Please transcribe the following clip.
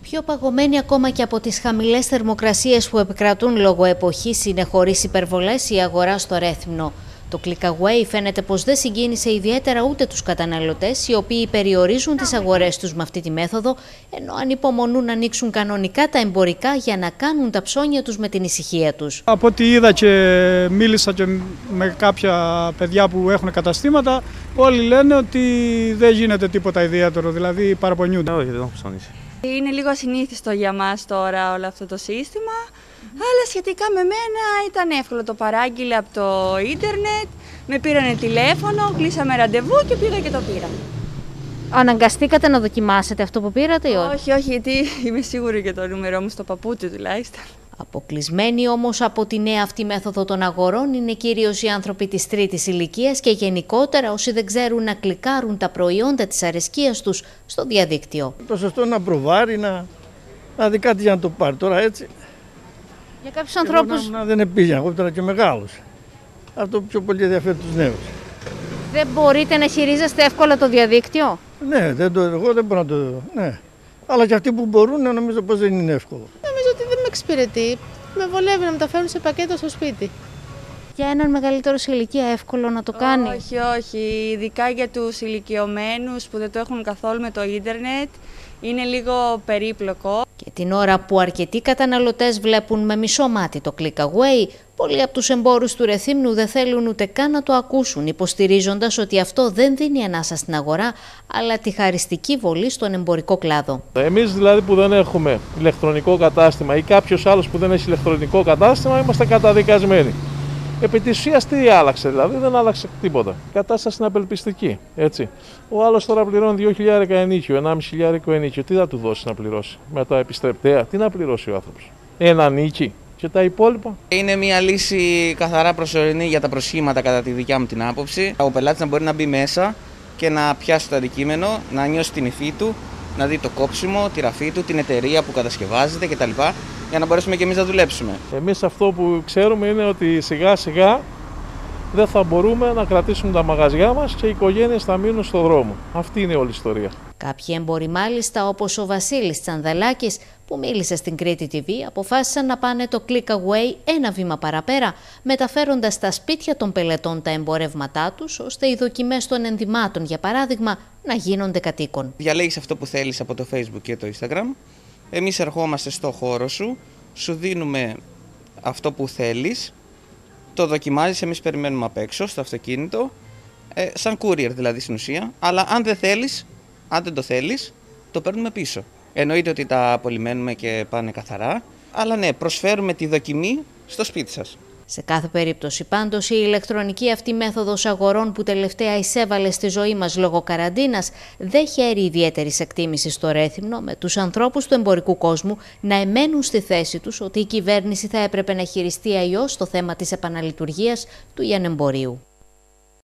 Πιο παγωμένη ακόμα και από τις χαμηλές θερμοκρασίες που επικρατούν λόγω εποχής είναι χωρίς υπερβολές η αγορά στο Ρέθυμνο. Το Clickaway φαίνεται πως δεν συγκίνησε ιδιαίτερα ούτε τους καταναλωτές, οι οποίοι περιορίζουν τις αγορές τους με αυτή τη μέθοδο, ενώ ανυπομονούν να ανοίξουν κανονικά τα εμπορικά για να κάνουν τα ψώνια τους με την ησυχία τους. Από ό,τι είδα και μίλησα και με κάποια παιδιά που έχουν καταστήματα, όλοι λένε ότι δεν γίνεται τίποτα ιδιαίτερο, δηλαδή παραπονιούνται. Όχι, δεν έχω ψωνίσει. Είναι λίγο ασυνήθιστο για μας τώρα όλο αυτό το σύστημα, αλλά σχετικά με μένα ήταν εύκολο. Το παράγγειλα από το ίντερνετ, με πήρανε τηλέφωνο, κλείσαμε ραντεβού και πήγα και το πήρα. Αναγκαστήκατε να δοκιμάσετε αυτό που πήρατε ή όχι? Όχι, γιατί είμαι σίγουρη για το νούμερό μου στο παπούτσι τουλάχιστον. Αποκλεισμένοι όμως από τη νέα αυτή μέθοδο των αγορών είναι κυρίως οι άνθρωποι της τρίτης ηλικίας και γενικότερα όσοι δεν ξέρουν να κλικάρουν τα προϊόντα της αρεσκίας τους στο διαδίκτυο. Το σωστό να προβάρει, να δει κάτι για να το πάρει. Τώρα έτσι. Για κάποιους ανθρώπους. Δεν επήγαινα, εγώ τώρα και μεγάλος. Αυτό πιο πολύ ενδιαφέρει τους νέους. Δεν μπορείτε να χειρίζεστε εύκολα το διαδίκτυο? Ναι, εγώ δεν μπορώ να το. Ναι. Αλλά και αυτοί που μπορούν, νομίζω πως δεν είναι εύκολο. Νομίζω ότι δεν με εξυπηρετεί. Με βολεύει να με τα φέρουν σε πακέτο στο σπίτι. Για έναν μεγαλύτερο σε ηλικία εύκολο να το κάνει? Όχι. Ειδικά για τους ηλικιωμένους που δεν το έχουν καθόλου με το ίντερνετ. Είναι λίγο περίπλοκο. Και την ώρα που αρκετοί καταναλωτές βλέπουν με μισό μάτι το Clickaway, πολλοί από τους εμπόρους του Ρεθύμνου δεν θέλουν ούτε καν να το ακούσουν, υποστηρίζοντας ότι αυτό δεν δίνει ανάσα στην αγορά, αλλά τη χαριστική βολή στον εμπορικό κλάδο. Εμείς δηλαδή που δεν έχουμε ηλεκτρονικό κατάστημα ή κάποιος άλλος που δεν έχει ηλεκτρονικό κατάστημα, είμαστε καταδικασμένοι. Επί της ουσίας τι άλλαξε, δηλαδή δεν άλλαξε τίποτα. Η κατάσταση είναι απελπιστική. Έτσι. Ο άλλος τώρα πληρώνει 2.000 ενίκιο, 1.500 ενίκιο. Τι θα του δώσει να πληρώσει με τα επιστρεπτέα, τι να πληρώσει ο άνθρωπος? Ένα νίκη και τα υπόλοιπα. Είναι μια λύση καθαρά προσωρινή για τα προσχήματα, κατά τη δικιά μου την άποψη. Ο πελάτης να μπορεί να μπει μέσα και να πιάσει το αντικείμενο, να νιώσει την υφή του, να δει το κόψιμο, τη ραφή του, την εταιρεία που κατασκευάζεται κτλ. Για να μπορέσουμε και εμείς να δουλέψουμε. Εμείς αυτό που ξέρουμε είναι ότι σιγά σιγά δεν θα μπορούμε να κρατήσουμε τα μαγαζιά μας και οι οικογένειες θα μείνουν στον δρόμο. Αυτή είναι όλη η ιστορία. Κάποιοι έμποροι μάλιστα, όπως ο Βασίλης Τσανδαλάκης που μίλησε στην Κρήτη TV, αποφάσισαν να πάνε το Clickaway ένα βήμα παραπέρα, μεταφέροντας στα σπίτια των πελετών τα εμπορεύματά τους, ώστε οι δοκιμές των ενδυμάτων, για παράδειγμα, να γίνονται κατοίκων. Διαλέγεις αυτό που θέλεις από το Facebook και το Instagram. Εμείς ερχόμαστε στο χώρο σου, σου δίνουμε αυτό που θέλεις, το δοκιμάζεις, εμείς περιμένουμε απ' έξω στο αυτοκίνητο, σαν courier δηλαδή στην ουσία, αλλά αν δεν το θέλεις, το παίρνουμε πίσω. Εννοείται ότι τα απολυμμένουμε και πάνε καθαρά, αλλά ναι, προσφέρουμε τη δοκιμή στο σπίτι σας. Σε κάθε περίπτωση πάντως η ηλεκτρονική αυτή μέθοδος αγορών που τελευταία εισέβαλε στη ζωή μας λόγω καραντίνας δεν χαίρει ιδιαίτερης εκτίμησης στο Ρέθυμνο, με τους ανθρώπους του εμπορικού κόσμου να εμένουν στη θέση τους ότι η κυβέρνηση θα έπρεπε να χειριστεί αλλιώς το θέμα της επαναλειτουργίας του λιανεμπορίου.